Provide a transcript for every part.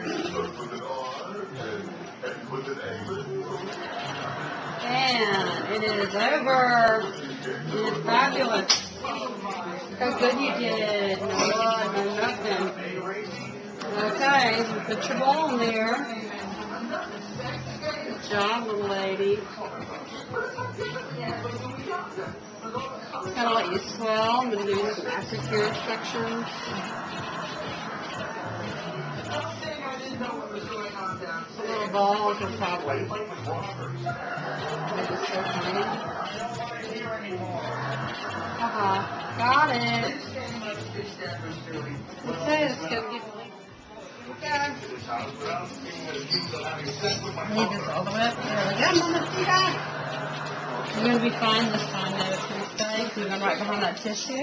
And it is over. It is fabulous. How good you did. No blood, no nothing. Okay, put your ball in there. Good job, little lady. Kind of let you swell. I'm going to do some aftercare inspections. The little balls are probably maybe so tiny. Got it. Okay, let's go get it. Okay. Need this all the way up. There we go, Mama. See that? You're going to be fine this time, though. It's going to stay. Moving right behind that tissue.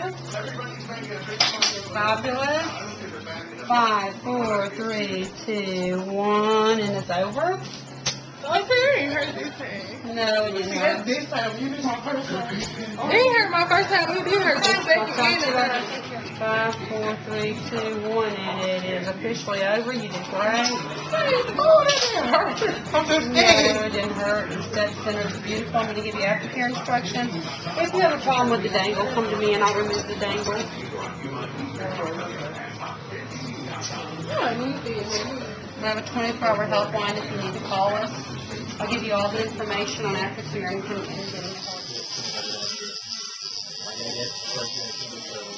Fabulous. 5, 4, 3, 2, 1, and it's over. Okay, hurt this time. No, it didn't hurt. This time, you did my first time. It didn't hurt my first time. You did hurt the second and 5, 4, 3, 2, 1, and it is officially over. You did great. Oh, that didn't hurt. I'm just No, kidding. it didn't hurt. Instead, center's beautiful. I'm going to give you aftercare instructions. If you have a problem with the dangle, come to me and I'll remove the dangle. We have a 24-hour helpline if you need to call us. I'll give you all the information on aftercare and getting